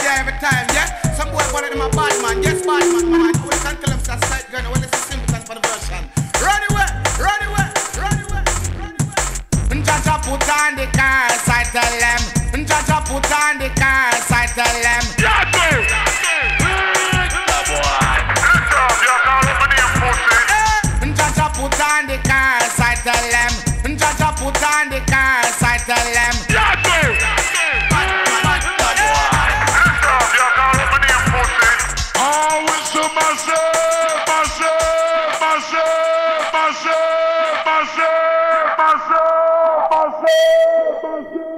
there every time, yeah? Some boy call it my bad man, yes, bad man, man. We can tell them to sight gun, well, it's a Simpleton for the version. Run away, run away, run away, run away. Jaja put on the cars, I tell them. Jaja put on the cars, I tell them. Jaja put on the cars, I tell them. Jaja put on the cars, I tell them. Always to myself, myself, myself, myself, myself, myself, myself, myself.